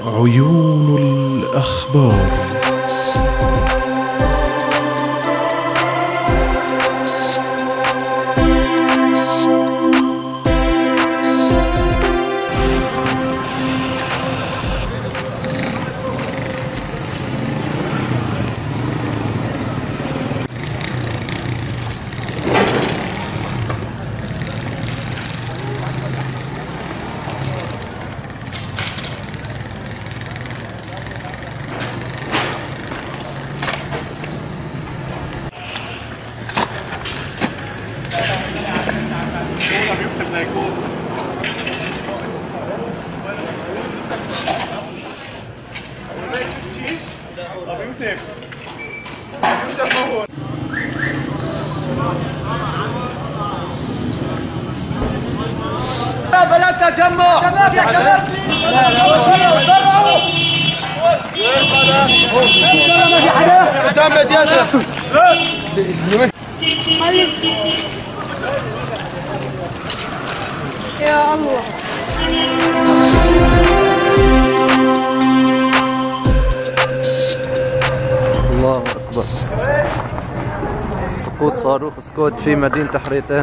عيون الأخبار. بلا تجمع شباب يا شباب ما في حدا قدام بيت ياسر يا الله. الله أكبر. سقوط صاروخ سكود في مدينة حريتان.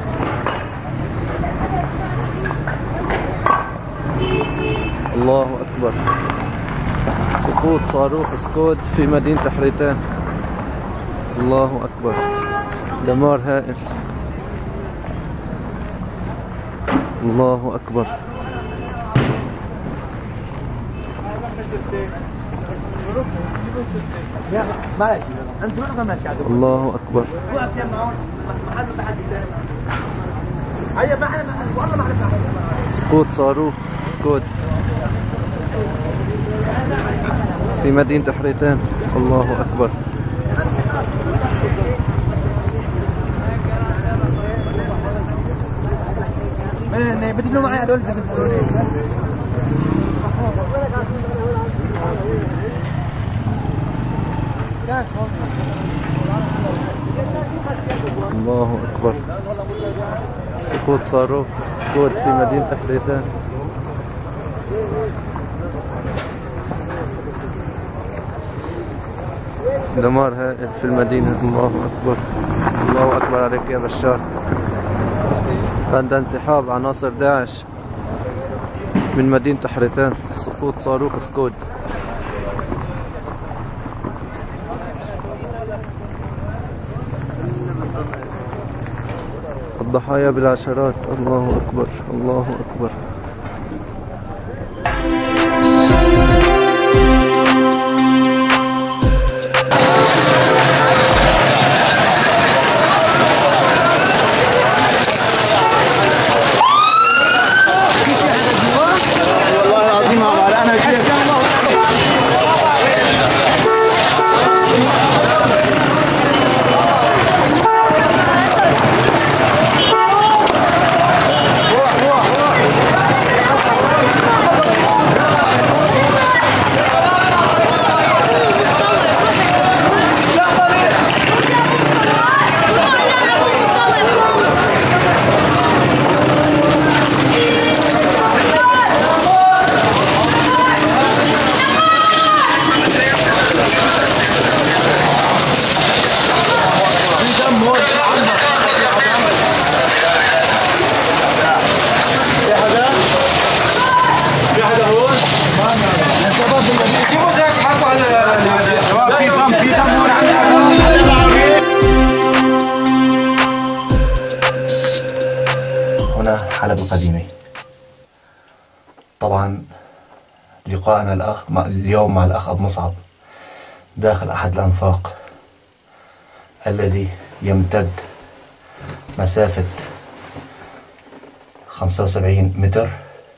الله أكبر. سقوط صاروخ سكود في مدينة حريتان. الله أكبر. دمار هائل. الله أكبر. الله أكبر. سقوط صاروخ سكود في مدينة حريتان. الله أكبر. بتفلوا معي هذول الله أكبر. سقوط صاروخ سكود في مدينة حريتان. دمار هائل في المدينة. الله أكبر. الله أكبر عليك يا بشار. عند انسحاب عناصر داعش من مدينة حريتان. سقوط صاروخ سكود. الضحايا بالعشرات. الله أكبر. الله أكبر. هنا حلب القديمة. طبعا لقاءنا اليوم مع الأخ أبو مصعب داخل أحد الأنفاق الذي يمتد مسافة 75 متر.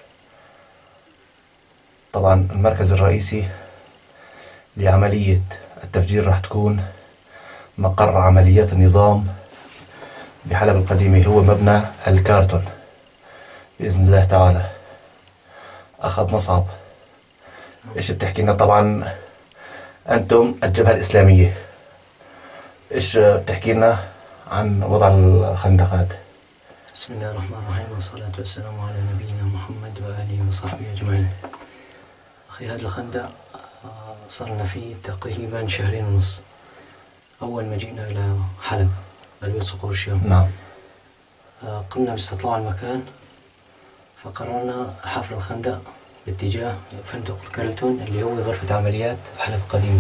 طبعا المركز الرئيسي لعملية التفجير راح تكون مقر عمليات النظام بحلب القديمة، هو مبنى الكارتون بإذن الله تعالى. أخ أبو مصعب، إيش بتحكي لنا؟ طبعا أنتم الجبهة الإسلامية، إيش بتحكي لنا عن وضع الخندقات؟ بسم الله الرحمن الرحيم، والصلاة والسلام على نبينا محمد وآله وصحبه أجمعين. أخي هذا الخندق صار لنا فيه تقريبا 2.5 شهر. أول ما جئنا إلى حلب بلدة صقور الشام نعم. قمنا باستطلاع المكان، فقررنا حفر الخندق باتجاه فندق الكارلتون اللي هو غرفة عمليات حلب القديمة.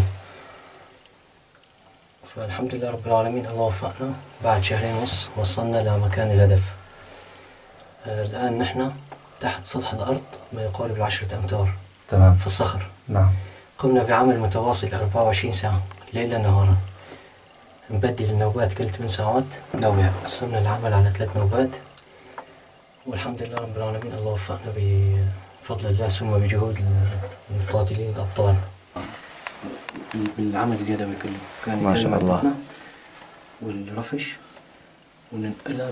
فالحمد لله رب العالمين الله وفقنا، بعد 2.5 شهر وصلنا لمكان الهدف. الآن نحن تحت سطح الأرض ما يقارب 10 أمتار تمام. في الصخر. نعم. قمنا بعمل متواصل 24 ساعة ليلا نهارا، نبدل النوبات كل 8 ساعات نوع. قسمنا العمل على 3 نوبات، والحمد لله رب العالمين الله وفقنا بفضل الله ثم بجهود المقاتلين الأبطال بالعمل اليدوي كله. كان ما شاء الله. والرفش وننقلها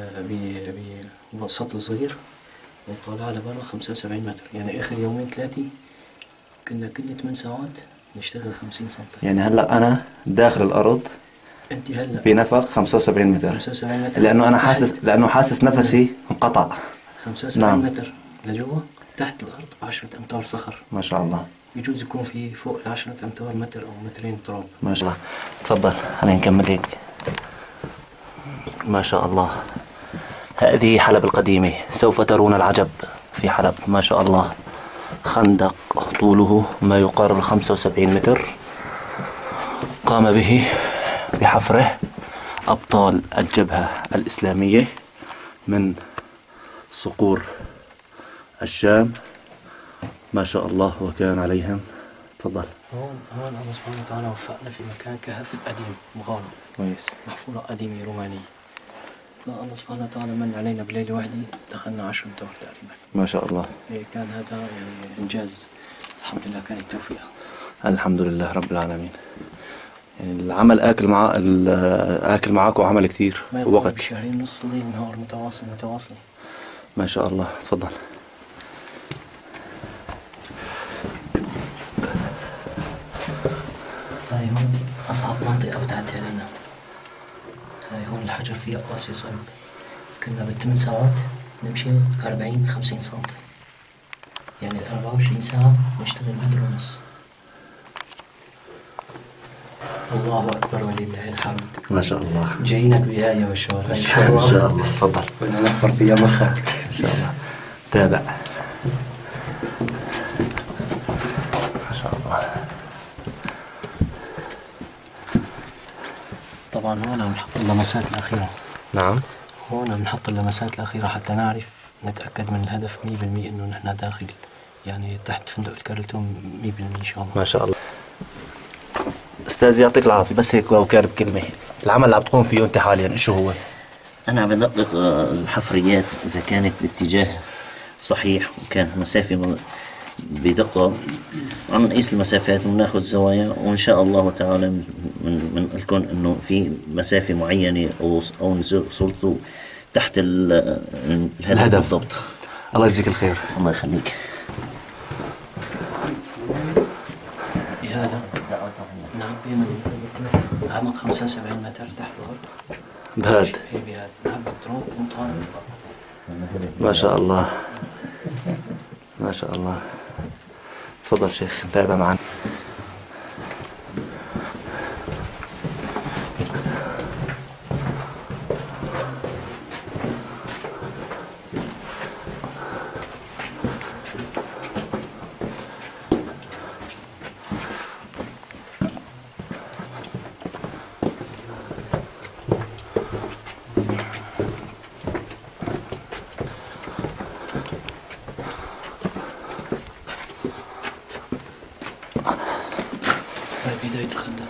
بسطل صغير ونطلعها لبرا 75 متر. يعني آخر 2-3 يوم كنا كل 8 ساعات نشتغل 50 سم. يعني هلا انا داخل الارض انت هلا بنفق 75 متر. 75 متر لانه انا حاسس نفسي انقطع. 75 نعم. متر لجوا تحت الارض 10 امتار صخر. ما شاء الله. يجوز يكون في فوق 10 امتار متر او مترين تراب. ما شاء الله. تفضل خلينا نكمل هيك. ما شاء الله. هذه حلب القديمة، سوف ترون العجب في حلب. ما شاء الله. خندق طوله ما يقارب 75 متر قام به بحفره أبطال الجبهة الإسلامية من صقور الشام. ما شاء الله وكان عليهم. تفضل. هون الله سبحانه وتعالى وفقنا في مكان كهف قديم مغارة كويس. محفورة قديمة رومانية. فالله سبحانه وتعالى من علينا بليلة واحدة دخلنا 10 امتار تقريبا. ما شاء الله. كان هذا يعني إنجاز، الحمد لله كان التوفيق. الحمد لله رب العالمين. يعني العمل آكل معك وعمل كتير ما وقت. 2.5 شهر ليل نهار متواصل. ما شاء الله. تفضل. هاي هون أصعب منطقة بتعدي علينا. هاي هون الحجر فيها قاسي صلب. كنا ب8 ساعات نمشي 40-50 سم. يعني 24 ساعة نشتغل 1.5 متر. الله أكبر ولله الحمد. ما شاء الله. جايينك بهاي يا بشار إن شاء الله. إن شاء الله. تفضل. بدنا نحفر فيها مخك إن شاء الله. تابع. ما شاء الله. طبعا هون عم نحط اللمسات الأخيرة. نعم. هون عم نحط اللمسات الأخيرة حتى نعرف نتأكد من الهدف 100% إنه نحن داخل يعني تحت فندق الكارلتون 100% إن شاء الله. ما شاء الله. أستاذ يعطيك العافية، بس هيك لو كان بكلمة، العمل اللي عم تقوم فيه أنت حاليا شو هو؟ أنا عم بدقق الحفريات إذا كانت باتجاه صحيح وكانت مسافة بدقة. عم نقيس المسافات وناخذ زوايا، وإن شاء الله تعالى من لكم إنه في مسافة معينة أو وصلتوا تحت الهدف بالضبط. الله يجزيك الخير. الله يخليك. بهذا نعبي من عمق 75 متر تحت الأرض. بهاد. بهذا نعبي التراب ونطالع. ما شاء الله. ما شاء الله. تفضل شيخ تابع معنا. هاي بداية الخندق.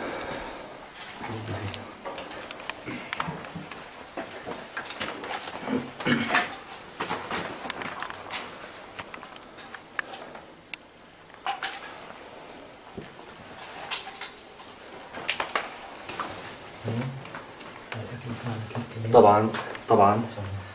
طبعا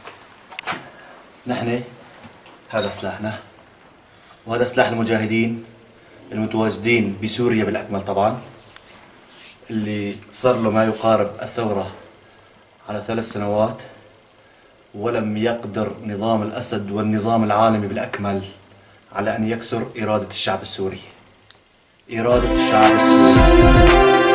نحن هذا سلاحنا، وهذا سلاح المجاهدين المتواجدين بسوريا بالأكمل طبعا، اللي صار له ما يقارب الثورة على 3 سنوات، ولم يقدر نظام الأسد والنظام العالمي بالأكمل على أن يكسر إرادة الشعب السوري. إرادة الشعب السوري.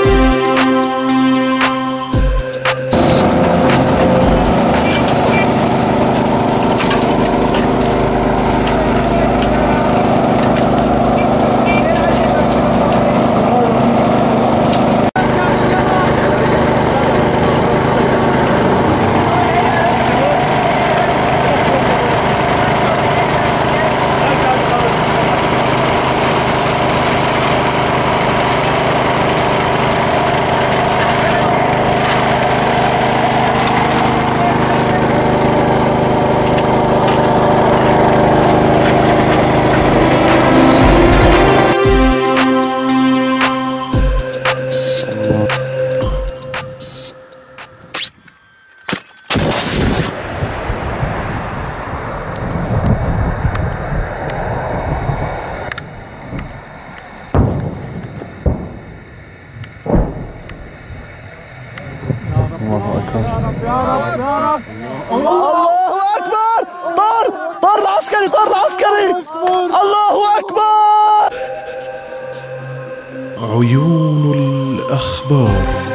الله أكبر. طار العسكري. الله أكبر. عيون الأخبار.